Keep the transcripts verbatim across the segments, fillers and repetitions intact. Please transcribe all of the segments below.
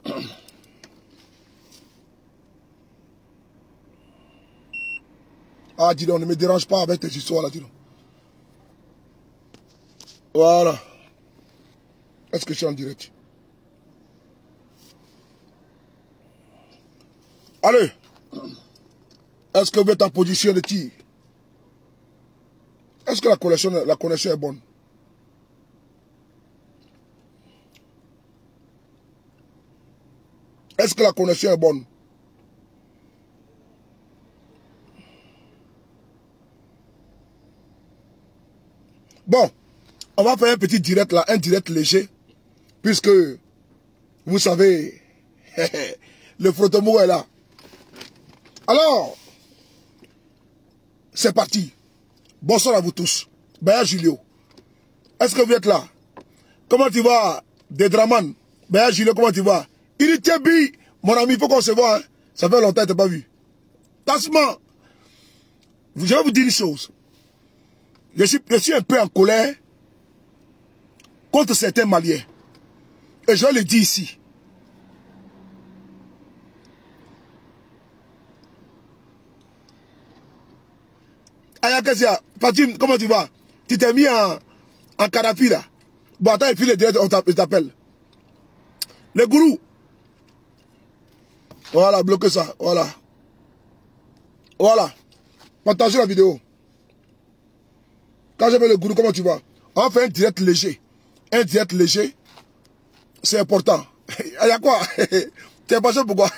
Ah, dis donc, ne me dérange pas avec tes histoires là, dis donc. Voilà. Est-ce que je suis en direct? Allez. Est-ce que vous êtes en position de tir? Est-ce que la connexion, la connexion est bonne? Est-ce que la connexion est bonne? Bon, on va faire un petit direct là, un direct léger, puisque, vous savez, le frottement est là. Alors, c'est parti. Bonsoir à vous tous. Baya Julio, est-ce que vous êtes là? Comment tu vas, Dedraman? Baya Julio, comment tu vas? Il était bi, mon ami, il faut qu'on se voit. Hein? Ça fait longtemps que tu n'as pas vu. Tassement, je vais vous dire une chose. Je suis, je suis un peu en colère contre certains Maliens. Et je le dis ici. Ayakasia, Fatim, comment tu vas? Tu t'es mis en, en Kadhafi là. Bon, attends, et puis le direct, on t'appelle. Le gourou. Voilà, bloquez ça. Voilà. Voilà. Partagez la vidéo. Quand j'appelle le gourou, comment tu vas? On va faire un direct léger. Un direct léger. C'est important. Il y a quoi? Tu es passé pourquoi?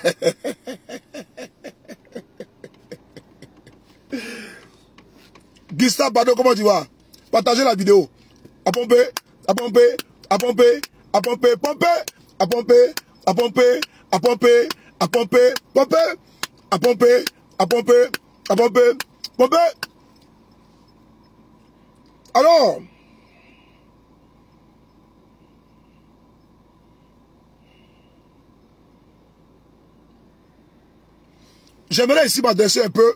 Gustave Bado, comment tu vas? Partagez la vidéo. À pomper, à pomper, à pomper, à pomper, pomper, à pomper, à pomper, à pomper, à pomper, pomper, à pomper, à pomper, à pomper, pomper. Alors, j'aimerais ici m'adresser un peu.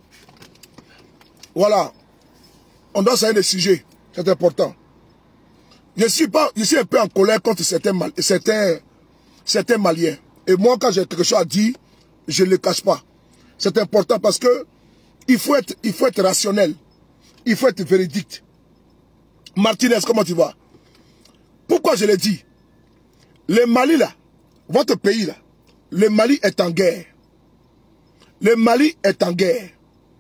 Voilà. On doit savoir des sujets. C'est important. Je suis, pas, je suis un peu en colère contre certains, certains, certains Maliens. Et moi, quand j'ai quelque chose à dire, je ne le cache pas. C'est important parce que il faut être, il faut être rationnel. Il faut être véridique. Martinez, comment tu vas? Pourquoi je l'ai dit? Le Mali, là, votre pays, là, le Mali est en guerre. Le Mali est en guerre.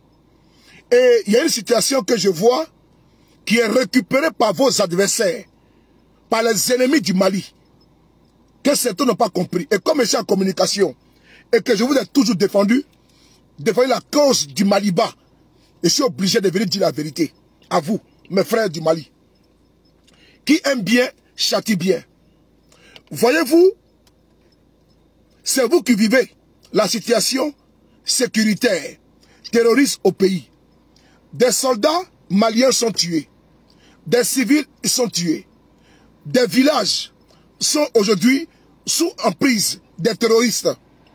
Et il y a une situation que je vois qui est récupérée par vos adversaires, par les ennemis du Mali, que certains n'ont pas compris. Et comme je suis en communication, et que je vous ai toujours défendu, défendu la cause du Maliba, je suis obligé de venir dire la vérité à vous, mes frères du Mali. Qui aime bien, châtie bien. Voyez-vous, c'est vous qui vivez la situation sécuritaire, terroriste au pays. Des soldats maliens sont tués. Des civils sont tués. Des villages sont aujourd'hui sous emprise des terroristes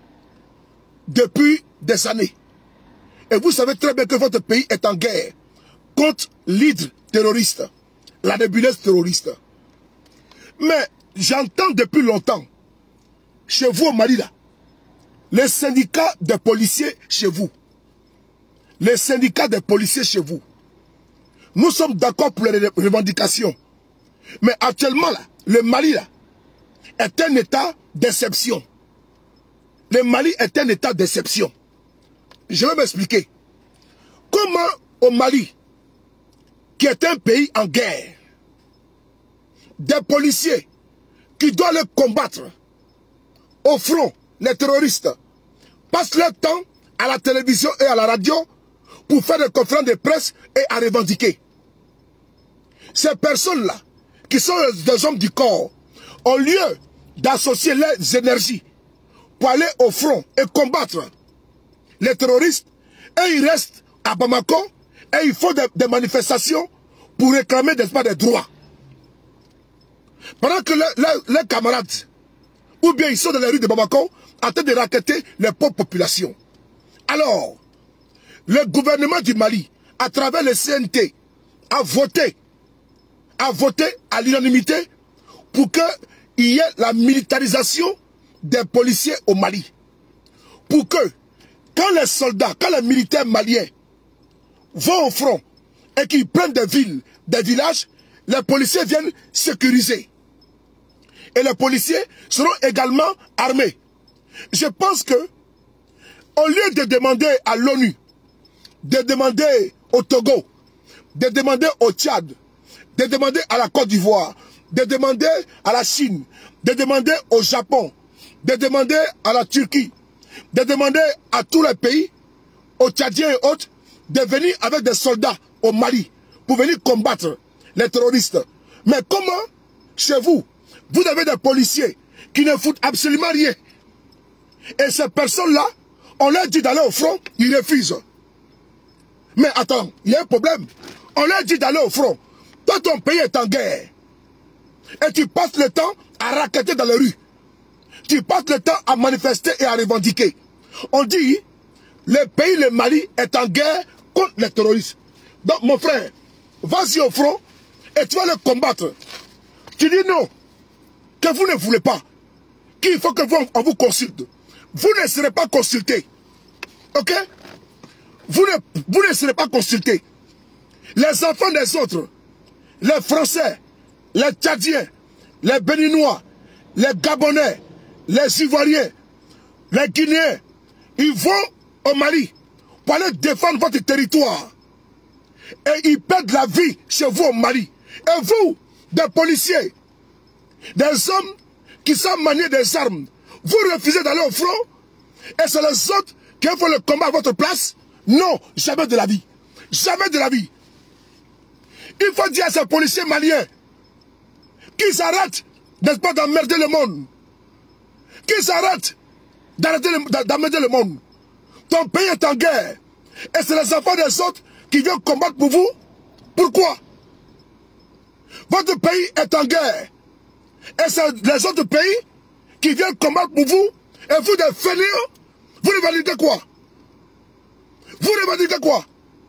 depuis des années. Et vous savez très bien que votre pays est en guerre contre l'hydre terroriste, la nébuleuse terroriste. Mais j'entends depuis longtemps, chez vous au Mali, là, les syndicats des policiers chez vous, les syndicats des policiers chez vous, nous sommes d'accord pour les revendications. Mais actuellement, là, le Mali là, est un état d'exception. Le Mali est un état d'exception. Je vais m'expliquer. Comment au Mali, qui est un pays en guerre, des policiers qui doivent les combattre au front, les terroristes, passent leur temps à la télévision et à la radio pour faire des conférences de presse et à revendiquer. Ces personnes-là, qui sont des hommes du corps, au lieu d'associer leurs énergies pour aller au front et combattre les terroristes, et ils restent à Bamako et ils font des, des manifestations pour réclamer des, des droits. Pendant que les, les, les camarades, ou bien ils sont dans les rues de Bamako, en train de racketter les pauvres populations. Alors, le gouvernement du Mali, à travers le C N T, a voté, a voté à l'unanimité pour qu'il y ait la militarisation des policiers au Mali. Pour que, quand les soldats, quand les militaires maliens vont au front et qu'ils prennent des villes, des villages, les policiers viennent sécuriser. Et les policiers seront également armés. Je pense que, au lieu de demander à l'ONU, de demander au Togo, de demander au Tchad, de demander à la Côte d'Ivoire, de demander à la Chine, de demander au Japon, de demander à la Turquie, de demander à tous les pays, aux Tchadiens et autres, de venir avec des soldats au Mali pour venir combattre les terroristes. Mais comment, chez vous, vous avez des policiers qui ne foutent absolument rien. Et ces personnes-là, on leur dit d'aller au front, ils refusent. Mais attends, il y a un problème. On leur dit d'aller au front. Toi, ton pays est en guerre. Et tu passes le temps à raqueter dans les rues. Tu passes le temps à manifester et à revendiquer. On dit, le pays, le Mali, est en guerre contre les terroristes. Donc, mon frère, vas-y au front et tu vas le combattre. Tu dis non, que vous ne voulez pas, qu'il faut que vous, on vous consulte. Vous ne serez pas consulté. Ok? Vous ne, vous ne serez pas consulté. Les enfants des autres, les Français, les Tchadiens, les Béninois, les Gabonais, les Ivoiriens, les Guinéens, ils vont au Mali pour aller défendre votre territoire. Et ils perdent la vie chez vous au Mali. Et vous, des policiers, des hommes qui savent manier des armes, vous refusez d'aller au front et c'est les autres qui font le combat à votre place? Non, jamais de la vie. Jamais de la vie. Il faut dire à ces policiers maliens qu'ils arrêtent, n'est-ce pas, d'emmerder le monde. Qu'ils arrêtent d'emmerder le monde. Ton pays est en guerre. Et c'est les enfants des autres qui viennent combattre pour vous. Pourquoi? Votre pays est en guerre. Et c'est les autres pays qui viennent combattre pour vous. Et vous, des fainéants, vous revendiquez quoi? Vous revendiquez quoi?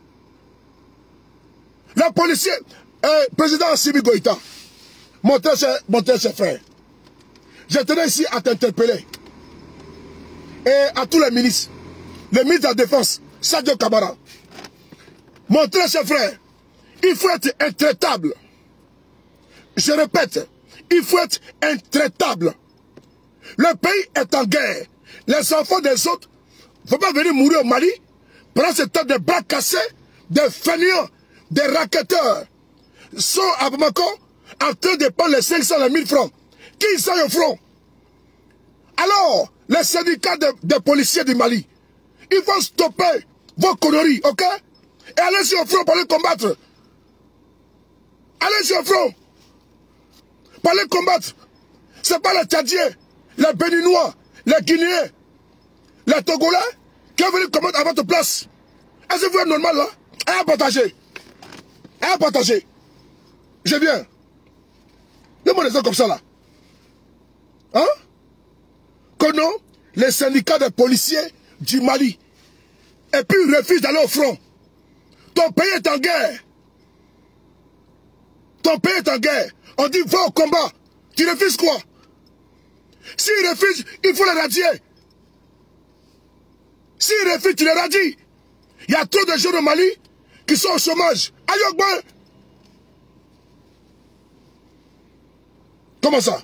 Le policier, euh, président Assimi Goïta, mon très cher, mon très cher frère, je tenais ici à t'interpeller. Et à tous les ministres, le ministre de la Défense, Sadio Kamara, mon très cher frère, il faut être intraitable. Je répète, il faut être intraitable. Le pays est en guerre. Les enfants des autres ne faut pas venir mourir au Mali pendant ce temps de bras cassés, des fainéants, des raquetteurs sont à Bamako en train de prendre les cinq cents, les mille francs. Qui sont au front? Alors, les syndicats des de policiers du Mali, ils vont stopper vos conneries, ok? Et allez sur le front pour les combattre. Allez sur le front pour les combattre. Ce n'est pas les Tchadiens, les Béninois, les Guinéens, les Togolais qui ont venu combattre à votre place. Est-ce que vous êtes normal là? Et à partager. Et à partager. Je viens. Donne-moi des gens comme ça là. Hein? Que non, les syndicats des policiers du Mali. Et puis ils refusent d'aller au front. Ton pays est en guerre. Ton pays est en guerre. On dit va au combat. Tu refuses quoi? S'ils refusent, il faut les radier. S'ils refusent, tu les radies. Il y a trop de jeunes au Mali qui sont au chômage. Ayogba. Comment ça?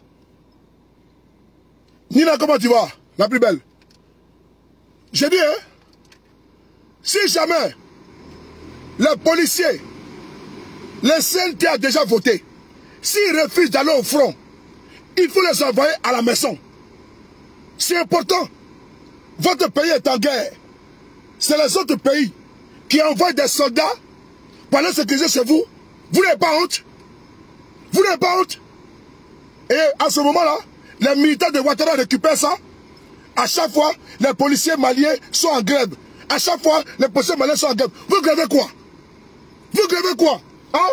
Nina, comment tu vas? La plus belle. J'ai dit, hein? Si jamais les policiers, le C N T a déjà voté, s'ils refusent d'aller au front, il faut les envoyer à la maison. C'est important. Votre pays est en guerre. C'est les autres pays qui envoient des soldats pour aller sécuriser chez vous. Vous n'avez pas honte? Vous n'avez pas honte? Et à ce moment-là, les militaires de Ouattara récupèrent ça. À chaque fois, les policiers maliens sont en grève. À chaque fois, les policiers maliens sont en grève. Vous grèvez quoi? Vous grèvez quoi? Hein?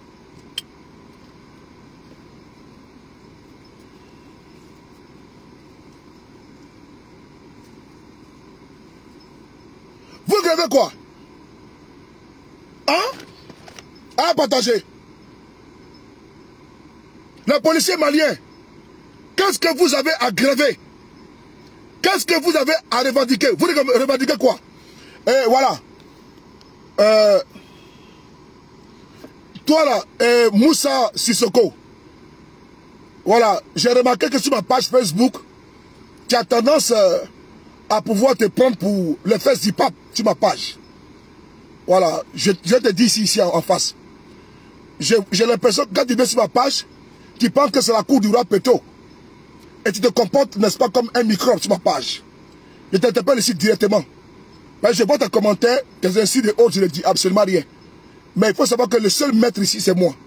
Vous grèvez quoi? Hein? À partager. Les policiers maliens, qu'est-ce que vous avez à gréver? Qu'est-ce que vous avez à revendiquer? Vous revendiquez quoi? Et voilà. Euh, toi là, euh, Moussa Sissoko. Voilà, j'ai remarqué que sur ma page Facebook, tu as tendance euh, à pouvoir te prendre pour le fest du pape sur ma page. Voilà, je, je te dis ici, ici en, en face. J'ai l'impression que quand tu viens sur ma page, tu penses que c'est la cour du roi Péto. Et tu te comportes, n'est-ce pas, comme un microbe sur ma page. Je t'interpelle ici directement. Mais je vois tes commentaires, tes insultes et autres, je ne dis absolument rien. Mais il faut savoir que le seul maître ici, c'est moi.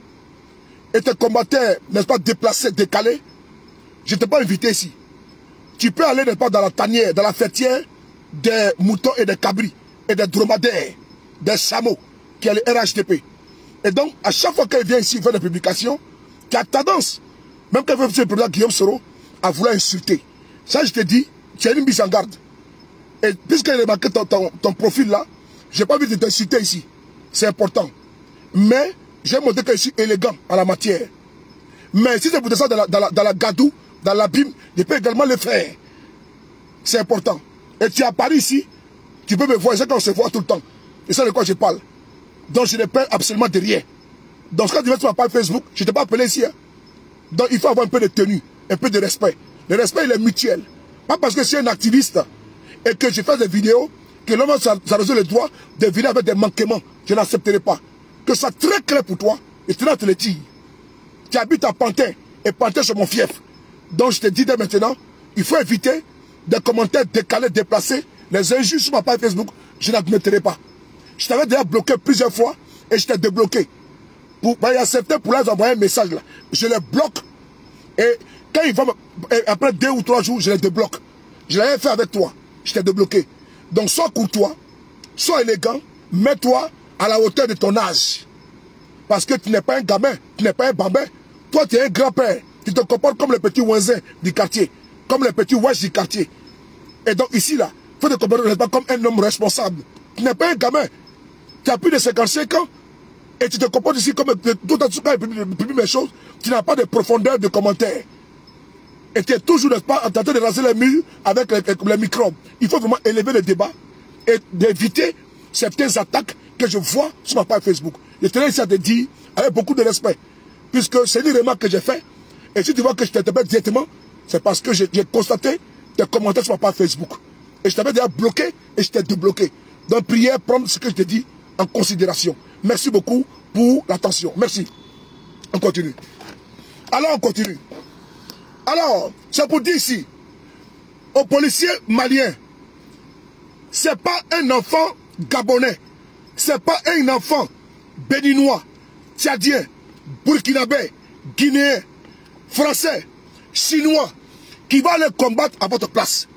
Et tes commentaires, n'est-ce pas, déplacés, décalés, je ne t'ai pas invité ici. Tu peux aller, n'est-ce pas, dans la tanière, dans la fêtière des moutons et des cabris, et des dromadaires, des chameaux, qui est le R H T P. Et donc, à chaque fois qu'elle vient ici faire des publications, tu as tendance, même quand elle fait le président Guillaume Soro, à vouloir insulter. Ça, je te dis, tu as une mise en garde. Et puisque j'ai remarqué ton, ton, ton profil là, je n'ai pas envie de t'insulter ici. C'est important. Mais, j'ai montré que je suis élégant en la matière. Mais si c'est pour ça dans la, dans la, dans la gadou, dans l'abîme, je peux également le faire. C'est important. Et tu es à Paris ici, tu peux me voir, c'est qu'on se voit tout le temps. Et c'est de quoi je parle. Donc je ne perds absolument de rien. Donc quand tu vas sur ma page Facebook, je ne t'ai pas appelé ici. Hein. Donc il faut avoir un peu de tenue, un peu de respect. Le respect, il est mutuel. Pas parce que je suis un activiste et que je fais des vidéos, que l'homme ça, ça résout le droit de venir avec des manquements. Je n'accepterai pas. Que ça soit très clair pour toi, et tu te le dis. Tu habites à Pantin, et Pantin c'est mon fief. Donc je te dis dès maintenant, il faut éviter des commentaires décalés, déplacés, les injures sur ma page Facebook, je n'admettrai pas. Je t'avais déjà bloqué plusieurs fois, et je t'ai débloqué. Pour, ben, il y a certains pour leur envoyer un message là. Je les bloque, et quand ils vont, après deux ou trois jours, je les débloque. Je l'avais fait avec toi, je t'ai débloqué. Donc sois courtois, sois élégant, mets-toi à la hauteur de ton âge. Parce que tu n'es pas un gamin, tu n'es pas un bambin. Toi, tu es un grand-père. Tu te comportes comme le petit Ouinzin du quartier, comme le petit Wesh du quartier. Et donc ici, là, il faut te comporter pas comme un homme responsable. Tu n'es pas un gamin. Tu as plus de cinquante-cinq ans et tu te comportes ici comme tout en tout cas, publie mes choses. Tu n'as pas de profondeur de commentaires. Et tu es toujours, n'est-ce pas, en train de raser les murs avec les, les microbes. Il faut vraiment élever le débat et d'éviter certaines attaques que je vois sur ma page Facebook. Je tenais ici à te dire, avec beaucoup de respect, puisque c'est une remarque que j'ai fait. Et si tu vois que je t'interpelle directement, c'est parce que j'ai constaté tes commentaires sur ma page Facebook. Et je t'avais déjà bloqué et je t'ai débloqué. Donc, prière, prendre ce que je te dis en considération. Merci beaucoup pour l'attention. Merci. On continue. Alors, on continue. Alors, c'est pour dire ici, aux policiers maliens, c'est pas un enfant gabonais, c'est pas un enfant béninois, tchadien, burkinabé, guinéen, français, chinois, qui va les combattre à votre place.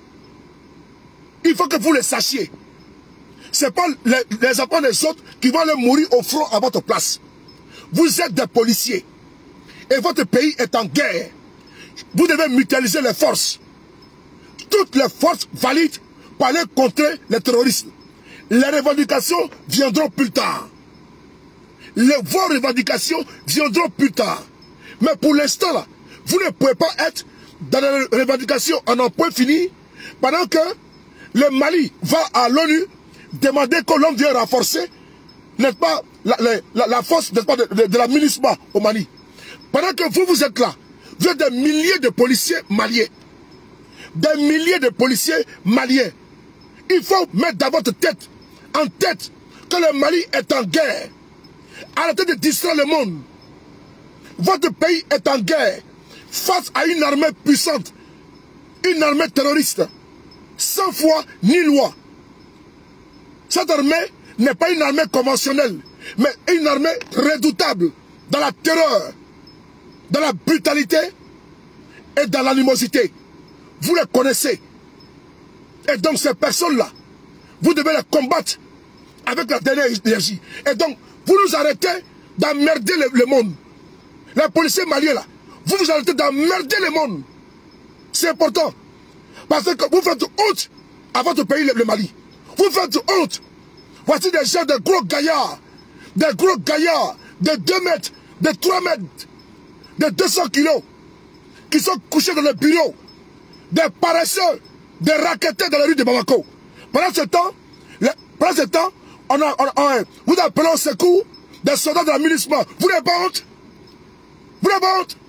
Il faut que vous le sachiez. Ce n'est pas les, les enfants des autres qui vont aller mourir au front à votre place. Vous êtes des policiers. Et votre pays est en guerre. Vous devez mutualiser les forces. Toutes les forces valides pour aller contrer les terroristes. Les revendications viendront plus tard. Les, vos revendications viendront plus tard. Mais pour l'instant, là, vous ne pouvez pas être dans les revendications en un point fini pendant que le Mali va à l'ONU demander que l'on vienne renforcer, n'est-ce pas, la, la, la force, n'est-ce pas, de, de, de la MINUSMA au Mali. Pendant que vous, vous êtes là, vous êtes des milliers de policiers maliens. Des milliers de policiers maliens. Il faut mettre dans votre tête, en tête, que le Mali est en guerre. Arrêtez de distraire le monde. Votre pays est en guerre face à une armée puissante, une armée terroriste, sans foi ni loi. Cette armée n'est pas une armée conventionnelle, mais une armée redoutable dans la terreur, dans la brutalité et dans l'animosité. Vous les connaissez. Et donc ces personnes-là, vous devez les combattre avec la dernière énergie. Et donc, vous nous arrêtez d'emmerder le, le monde. Les policiers maliens là, vous vous arrêtez d'emmerder le monde. C'est important. Parce que vous faites honte à votre pays, le, le Mali. Vous faites honte. Voici des gens, de gros gaillards. Des gros gaillards de deux mètres, de trois mètres, de deux cents kilos, qui sont couchés dans le bureau. Des paresseux de racketter dans la rue de Bamako. Pendant ce temps, le, pendant ce temps, on a, on a, vous appelez au secours des soldats de la milice. Vous n'avez pas honte? Vous n'avez pas honte?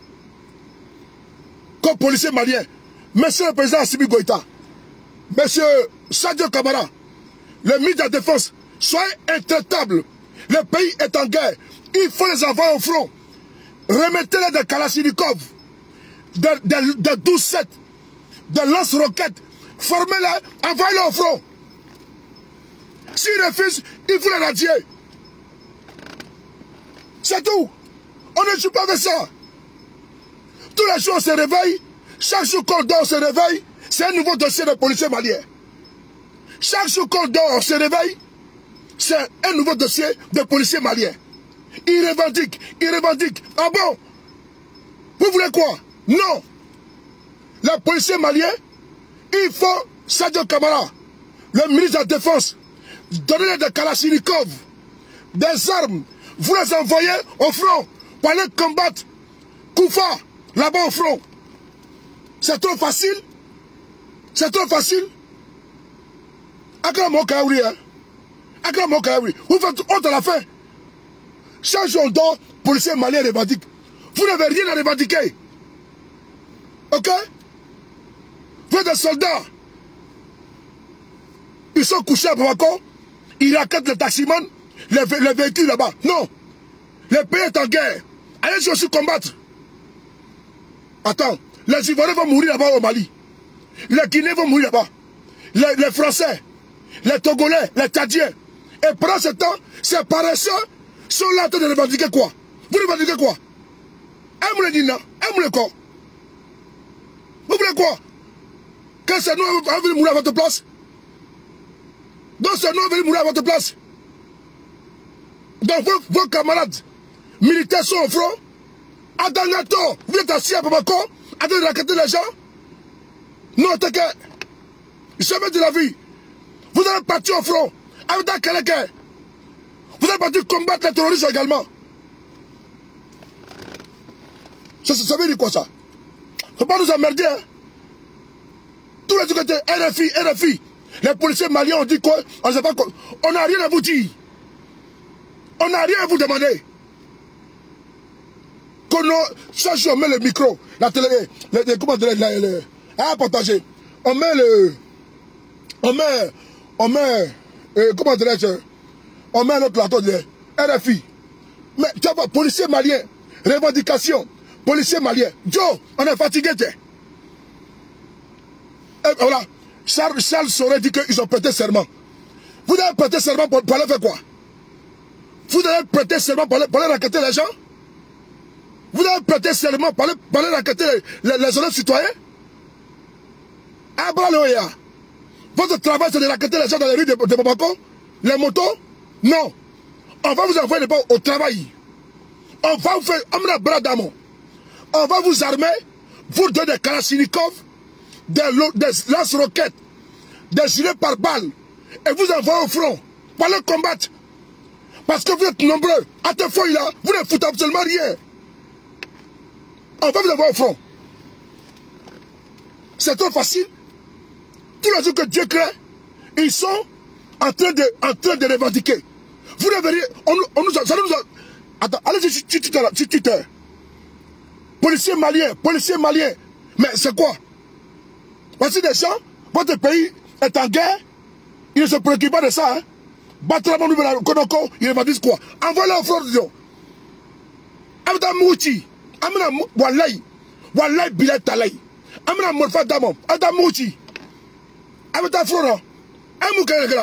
Comme policier malien, monsieur le président Assimi Goïta, monsieur Sadio Kamara, le ministre de la Défense, soyez intraitables. Le pays est en guerre. Il faut les envoyer au front. Remettez-les de Kalachnikov, de, de, de douze sept, de lance-roquettes. Formez-les, envoyez-les au front. S'ils refusent, il faut les radier. C'est tout. On ne joue pas avec ça. Tous les jours on se réveille. Chaque jour qu'on dort on se réveille. C'est un nouveau dossier de policiers maliens. Chaque jour qu'on dort on se réveille. C'est un nouveau dossier de policiers maliens. Ils revendiquent, ils revendiquent. Ah bon? Vous voulez quoi? Non. Les policiers maliens, il faut Sadio Kamara, le ministre de la Défense, donner des Kalachnikov, des armes. Vous les envoyez au front pour aller combattre Koufa, là-bas au front. C'est trop facile. C'est trop facile. Akram Okaouri, hein. Akram Okaouri. Vous faites honte à la fin. Chaque jour on dort, policiers maliens revendiquent. Vous n'avez rien à revendiquer. Ok? Vous êtes des soldats. Ils sont couchés à Bamako. Ils raquettent les taximans, les, les véhicules là-bas. Non. Le pays est en guerre. Allez aussi combattre. Attends. Les Ivoiriens vont mourir là-bas au Mali. Les Guinéens vont mourir là-bas. Les, les Français, les Togolais, les Tchadiens. Et pendant ce temps, ces paresseux sont là en train de revendiquer quoi? Vous revendiquez quoi? Aime le Nina, aime le corps. Vous voulez quoi? Que c'est nous qui venir mourir à votre place? Donc c'est nous qui venir mourir à votre place. Donc vos, vos camarades militaires sont au front. À Dangato, vous êtes assis à Bamako, en train de racketter les gens. Non, t'es que jamais de la vie. Vous allez partir au front avec un Kalaka. Vous allez partir combattre les terroristes également. Ça, ça veut dire quoi ça? Faut pas nous emmerder, hein? Tous les côtés, R F I, R F I. Les policiers maliens ont dit quoi? On sait pas quoi. On n'a rien à vous dire. On n'a rien à vous demander. Quand on, on met le micro, la télé, le, le, comment dire, le, le, à partager. On met le, on met, on met, euh, comment dirais-je, on met notre plateau de R F I. Mais tu vois, policiers maliens, revendication, policiers maliens. Joe, on est fatigué, tiens. Et voilà, Charles, Charles Soré dit qu'ils ont prêté serment. Vous avez prêté serment pour, pour aller faire quoi? Vous avez prêté serment pour aller, pour aller racketter les gens? Vous avez prêté serment pour aller, pour aller racketter les, les, les honnêtes citoyens? Abraloya. Votre travail c'est de racketter les gens dans les rues de, de Bamako? Les motos? Non. On va vous envoyer au travail. On va vous faire un bras d'amour. On va vous armer, vous donner des Kalachnikov, des, des lance-roquettes, des gilets par balles, et vous envoyer au front pour aller combattre. Parce que vous êtes nombreux. À tes feuilles là, vous ne foutez absolument rien. On va vous envoyer au front. C'est trop facile. Tous les jours que Dieu crée, ils sont en train de, en train de revendiquer. Vous ne verrez, on, on nous a, ça nous a, attends, allez-y sur Twitter. Policiers maliens, policiers maliens. Mais c'est quoi? Voici des gens, votre pays est en guerre, ils ne se préoccupent pas de ça. Hein? Battre la nouvelle Konoko, ils revendiquent quoi? Envoyez-les au front, disons. Amina Mouti, Amina Walay, Walay Bilet Talay, Amina Morfa Damon, Adam Mouti, Amina Flora, Amouka.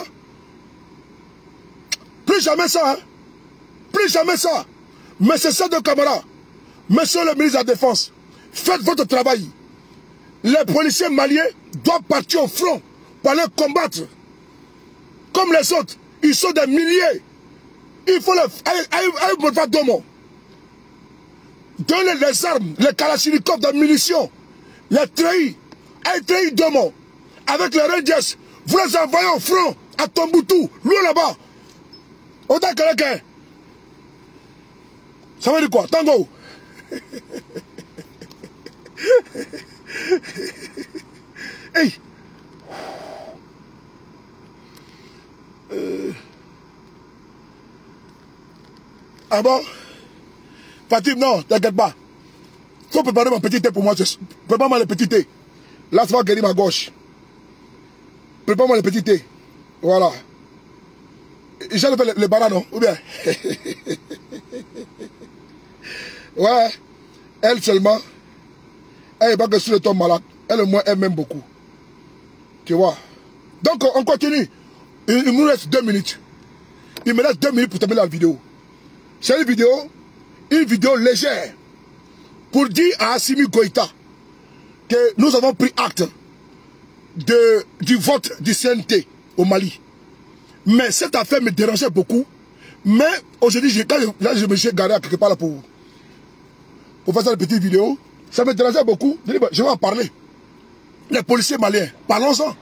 Plus jamais ça, hein? Plus jamais ça. Mais c'est ça de Kamara. Monsieur le ministre de la Défense, faites votre travail. Les policiers maliens doivent partir au front pour aller combattre. Comme les autres, ils sont des milliers. Il faut les... Allez, Domo. Donnez les armes, les Kalachnikov de munitions, les treillis, les treillis Domo. Avec les Rangers, vous les envoyez au front, à Tombouctou, loin là-bas. Au Dakar, ça veut dire quoi? Tango. Hey, Ah bon? Fatim, non, t'inquiète pas. Faut préparer mon petit thé pour moi. Prépare-moi le petit thé. Là, ça va guérir ma gauche. Prépare-moi le petit thé. Voilà. J'ai levé le, le banane, ou bien? Ouais. Elle seulement, elle n'est pas que sur le tombe malade. Elle et moi, elle m'aime beaucoup. Tu vois? Donc, on continue. Il, il nous reste deux minutes. Il me reste deux minutes pour terminer la vidéo. C'est une vidéo, une vidéo légère pour dire à Assimi Goïta que nous avons pris acte de, du vote du C N T au Mali. Mais cette affaire me dérangeait beaucoup. Mais aujourd'hui, quand je, là, je me suis garé à quelque part là pour, pour faire cette petite vidéo, ça me dérangeait beaucoup. Je dis, bah, je vais en parler. Les policiers maliens, parlons-en.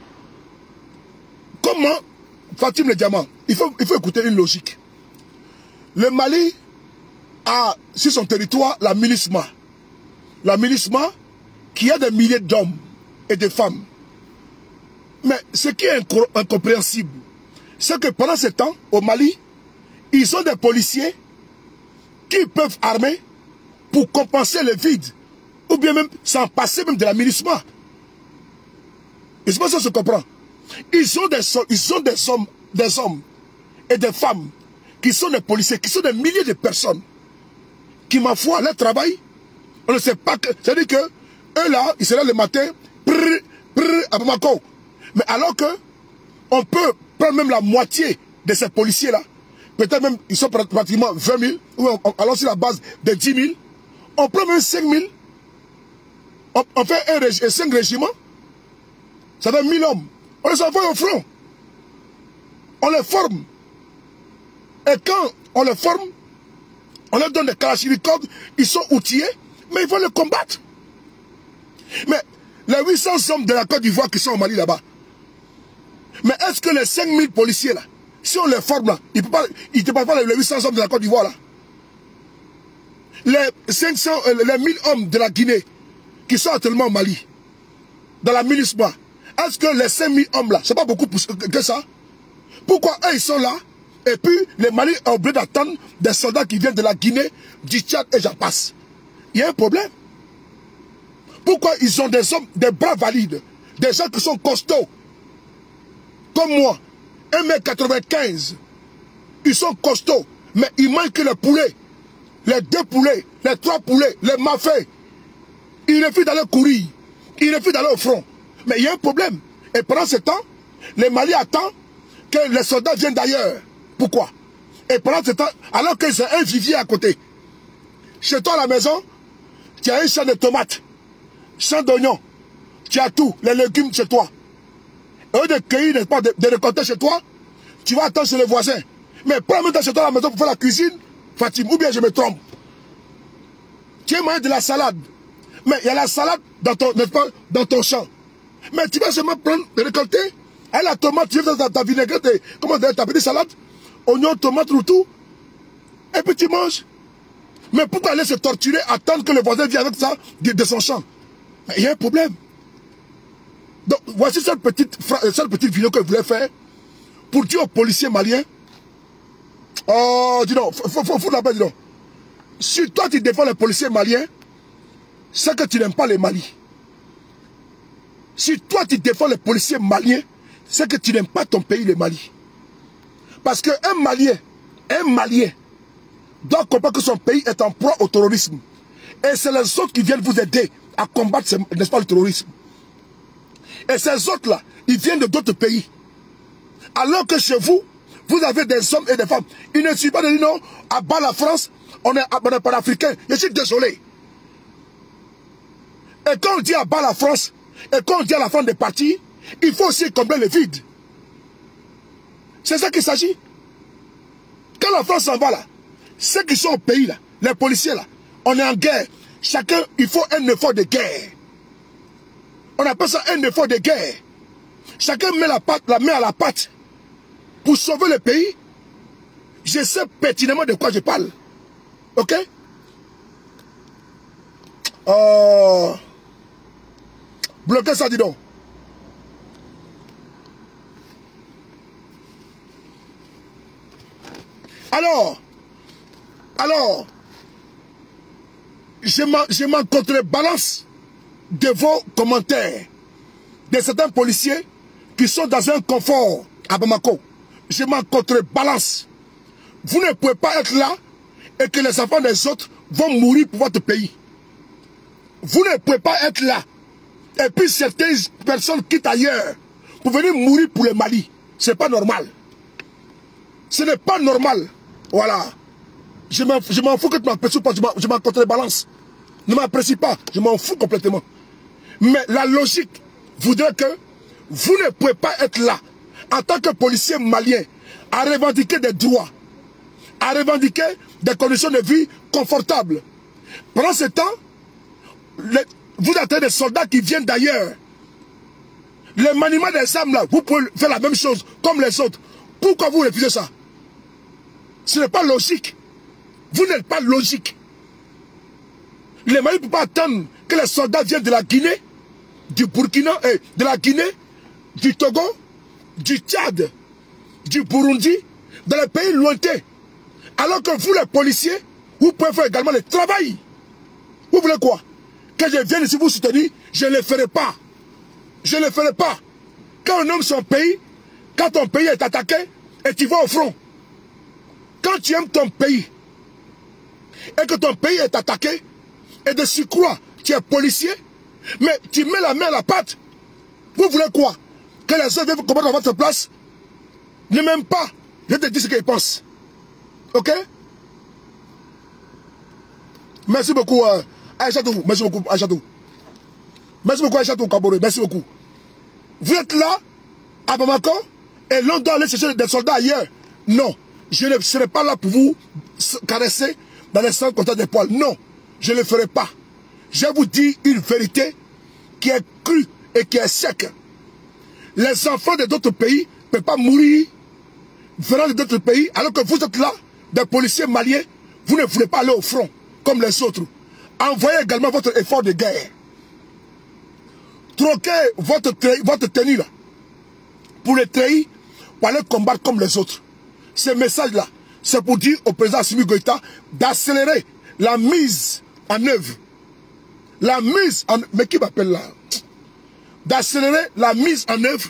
Comment, Fatim le Diamant, il faut, il faut écouter une logique. Le Mali a sur son territoire la MINUSMA. La MINUSMA qui a des milliers d'hommes et de femmes. Mais ce qui est incompréhensible, c'est que pendant ce temps, au Mali, ils ont des policiers qui peuvent armer pour compenser le vide, ou bien même s'en passer même de la MINUSMA. Et c'est pas ça que je comprends. Ils ont des, ils ont des hommes, des hommes et des femmes qui sont des policiers, qui sont des milliers de personnes, qui, ma foi, leur travail, on ne sait pas que... C'est-à-dire que, eux là, ils seront le matin, prrr, prrr, à Bamako. Mais alors que, on peut prendre même la moitié de ces policiers-là, peut-être même, ils sont pratiquement vingt mille, ou alors sur la base de dix mille, on prend même cinq mille, on, on fait un rég cinq régiments, ça fait mille hommes. On les envoie au front. On les forme. Et quand on les forme, on leur donne des kalachnikovs, ils sont outillés, mais ils vont les combattre. Mais les huit cents hommes de la Côte d'Ivoire qui sont au Mali là-bas, mais est-ce que les cinq mille policiers là, si on les forme là, ils ne peuvent pas les huit cents hommes de la Côte d'Ivoire là? Les cinq cents, les mille hommes de la Guinée qui sont actuellement au Mali, dans la MINUSMA, est-ce que les cinq mille hommes là, c'est pas beaucoup plus que ça? Pourquoi eux ils sont là? Et puis les Mali ont obligé d'attendre des soldats qui viennent de la Guinée, du Tchad et j'en passe. Il y a un problème. Pourquoi ils ont des hommes, des bras valides, des gens qui sont costauds, comme moi, un mètre quatre-vingt-quinze, ils sont costauds, mais il manque le poulet, les deux poulets, les trois poulets, les mafés. Ils refusent d'aller courir, ils refusent d'aller au front. Mais il y a un problème. Et pendant ce temps, les Mali attendent que les soldats viennent d'ailleurs. Pourquoi? Et pendant ce temps, alors que c'est un vivier à côté, chez toi à la maison, tu as un champ de tomates, champ d'oignons, tu as tout, les légumes chez toi. Au lieu de cueillir, n'est-ce pas, de, de récolter chez toi, tu vas attendre chez les voisins. Mais prends même chez toi à la maison pour faire la cuisine, Fatim, ou bien je me trompe. Tu as mangé de la salade, mais il y a la salade dans ton, n'est-ce pas, dans ton champ. Mais tu vas seulement prendre, récolter, et la tomate, tu fais ta, ta vinaigrette, et, comment dire, ta petite salade, oignon, tomate, tout, et puis tu manges. Mais pourquoi aller se torturer, attendre que le voisin vienne avec ça de, de son champ? Mais il y a un problème. Donc, voici cette petite, cette petite vidéo que je voulais faire pour dire aux policiers maliens, oh, dis donc, faut, faut, faut la paix, dis donc. Si toi tu défends les policiers maliens, c'est que tu n'aimes pas les Mali. Si toi tu défends les policiers maliens, c'est que tu n'aimes pas ton pays, le Mali. Parce qu'un Malien, un Malien, doit comprendre que son pays est en proie au terrorisme. Et c'est les autres qui viennent vous aider à combattre, n'est-ce pas, le terrorisme. Et ces autres-là, ils viennent de d'autres pays. Alors que chez vous, vous avez des hommes et des femmes. Il ne suffit pas de dire non, à bas la France, on est, est panafricain. Je suis désolé. Et quand on dit à bas la France, et quand on dit à la fin des partis, il faut aussi combler le vide. C'est ça qu'il s'agit. Quand la France s'en va là, ceux qui sont au pays là, les policiers là, on est en guerre. Chacun, il faut un effort de guerre. On appelle ça un effort de guerre. Chacun met la, patte, la main à la patte pour sauver le pays. Je sais pertinemment de quoi je parle. Ok? Euh... Bloquez ça, dis donc. Alors, Alors, je m'en contrebalance de vos commentaires, de certains policiers qui sont dans un confort à Bamako. Je m'en contrebalance. Vous ne pouvez pas être là et que les enfants des autres vont mourir pour votre pays. Vous ne pouvez pas être là. Et puis certaines personnes quittent ailleurs pour venir mourir pour le Mali. Ce n'est pas normal. Ce n'est pas normal. Voilà. Je m'en fous que tu m'apprécies pas. Je m'en contrebalance. Ne m'apprécie pas. Je m'en fous complètement. Mais la logique voudrait que vous ne pouvez pas être là en tant que policier malien à revendiquer des droits, à revendiquer des conditions de vie confortables. Pendant ce temps, les, vous êtes des soldats qui viennent d'ailleurs. Le maniement des armes là, vous pouvez faire la même chose comme les autres. Pourquoi vous refusez ça? Ce n'est pas logique. Vous n'êtes pas logique. Le Mali ne peut pas attendre que les soldats viennent de la Guinée, du Burkina, eh, de la Guinée, du Togo, du Tchad, du Burundi, dans les pays lointains. Alors que vous, les policiers, vous pouvez faire également le travail. Vous voulez quoi? Que je vienne ici vous soutenir, je ne le ferai pas. Je ne le ferai pas. Quand on aime son pays, quand ton pays est attaqué, et tu vas au front. Quand tu aimes ton pays, et que ton pays est attaqué, et de surcroît, tu es policier, mais tu mets la main à la pâte. Vous voulez quoi? Que les autres viennent combattre à votre place? Ne m'aiment pas. Je te dis ce qu'ils pensent. Ok? Merci beaucoup, euh, Aïchatou. Merci beaucoup, Aïchatou. Merci beaucoup, Aïchatou Kabore. Merci beaucoup. Vous êtes là, à Bamako, et l'on doit aller chercher des soldats ailleurs. Non. Je ne serai pas là pour vous caresser dans les centres contre des poils. Non. Je ne le ferai pas. Je vous dis une vérité qui est crue et qui est sec. Les enfants de d'autres pays ne peuvent pas mourir venant de d'autres pays, alors que vous êtes là, des policiers maliens, vous ne voulez pas aller au front comme les autres. Envoyez également votre effort de guerre. Troquez votre, votre tenue là pour les trahir, pour aller combattre comme les autres. Ce message-là, c'est pour dire au président Assimi Goïta d'accélérer la mise en œuvre. La mise en... Mais qui m'appelle là? D'accélérer la mise en œuvre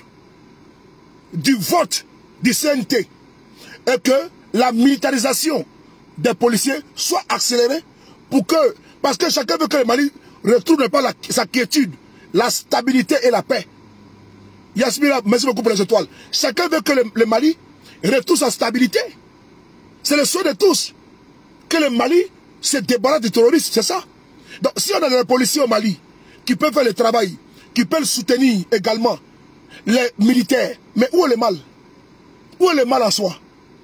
du vote du C N T. Et que la militarisation des policiers soit accélérée pour que... Parce que chacun veut que le Mali retrouve pas la, sa quiétude, la stabilité et la paix. Yasmina, merci beaucoup pour les étoiles. Chacun veut que le, le Mali retrouve sa stabilité. C'est le souhait de tous. Que le Mali se débarrasse du terrorisme, c'est ça. Donc si on a des policiers au Mali qui peuvent faire le travail, qui peuvent soutenir également les militaires, mais où est le mal? Où est le mal en soi?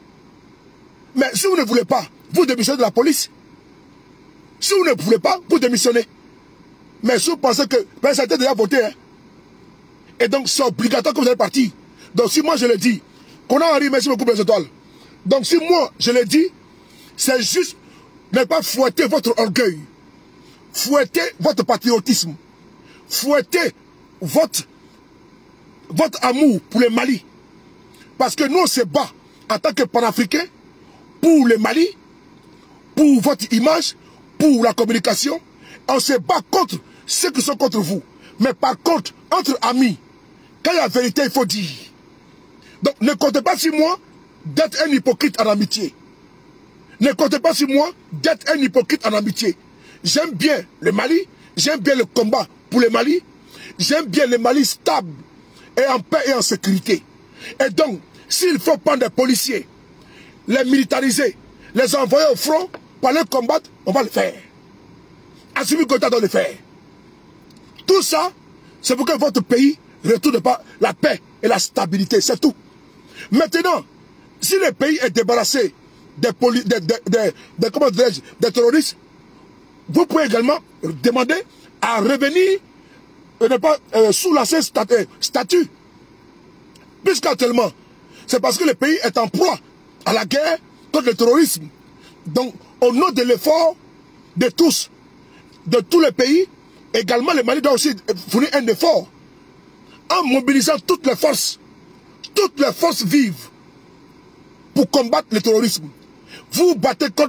Mais si vous ne voulez pas, vous démissionnez de la police. Si vous ne voulez pas, vous démissionnez. Mais si vous pensez que ben, ça a été déjà voté, hein. Et donc c'est obligatoire que vous allez partir. Donc si moi je le dis, qu'on a Henri, merci beaucoup pour les étoiles. Donc si moi je le dis, c'est juste ne pas fouetter votre orgueil, fouetter votre patriotisme, fouetter votre, votre amour pour le Mali. Parce que nous on se bat en tant que panafricains pour le Mali, pour votre image, pour la communication. On se bat contre ceux qui sont contre vous. Mais par contre, entre amis, quand il y a la vérité, il faut dire. Donc ne comptez pas sur moi d'être un hypocrite en amitié. Ne comptez pas sur moi d'être un hypocrite en amitié. J'aime bien le Mali, j'aime bien le combat pour le Mali, j'aime bien le Mali stable et en paix et en sécurité. Et donc, s'il faut prendre des policiers, les militariser, les envoyer au front pour aller combattre, on va le faire. Assimi Goïta doit le faire. Tout ça, c'est pour que votre pays retourne pas la paix et la stabilité, c'est tout. Maintenant, si le pays est débarrassé des, des, des, des, des, comment des terroristes, vous pouvez également demander à revenir et ne pas euh, sous la statut. statut. Puisqu'actuellement, c'est parce que le pays est en proie à la guerre contre le terrorisme. Donc, au nom de l'effort de tous, de tous les pays, également le Mali doit aussi fournir un effort en mobilisant toutes les forces, toutes les forces vives pour combattre le terrorisme. Vous battez contre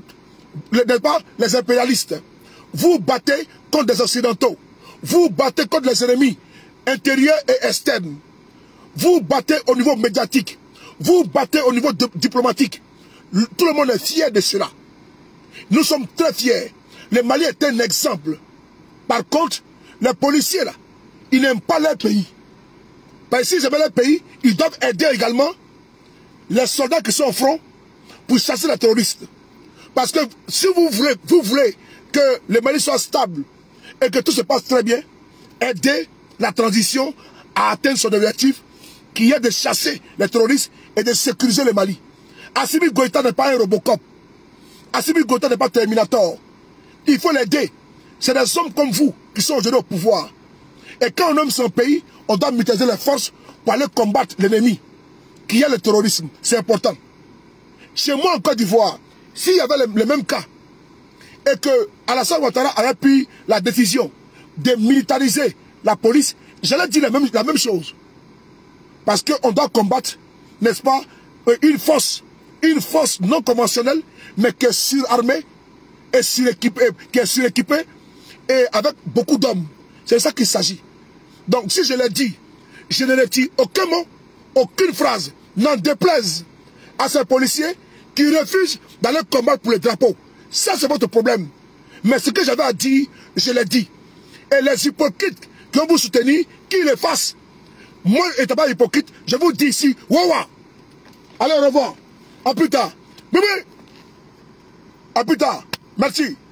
les, pas, les impérialistes. Vous battez contre des Occidentaux. Vous battez contre les ennemis intérieurs et externes. Vous battez au niveau médiatique. Vous battez au niveau diplomatique. Tout le monde est fier de cela. Nous sommes très fiers. Le Mali est un exemple. Par contre, les policiers là, ils n'aiment pas leur pays. Parce que s'ils aiment leur pays, ils doivent aider également les soldats qui sont au front pour chasser les terroristes. Parce que si vous voulez, vous voulez que le Mali soit stable et que tout se passe très bien, aidez la transition à atteindre son objectif qui est de chasser les terroristes et de sécuriser le Mali. Assimi Goïta n'est pas un Robocop. Assimi Goïta n'est pas Terminator. Il faut l'aider. C'est des hommes comme vous qui sont aujourd'hui au pouvoir. Et quand on aime son pays, on doit mutualiser les forces pour aller combattre l'ennemi, qui est le terrorisme. C'est important. Chez moi en Côte d'Ivoire, s'il y avait le, le même cas, et que Alassane Ouattara avait pris la décision de militariser la police, j'allais dire la même, la même chose. Parce qu'on doit combattre, n'est-ce pas, une force, une force non conventionnelle, mais qui est surarmée, et suréquipée, qui est suréquipée, et avec beaucoup d'hommes. C'est de ça qu'il s'agit. Donc si je l'ai dit, je ne l'ai dit aucun mot, aucune phrase, n'en déplaise à ces policiers qui refusent d'aller combattre pour les drapeaux. Ça c'est votre problème. Mais ce que j'avais à dire, je l'ai dit. Et les hypocrites qui vont vous soutenir, qu'ils le fassent. Moi, étant pas hypocrite, je vous dis ici, waouh. Allez, au revoir. À plus tard. Bébé. À plus tard. Merci.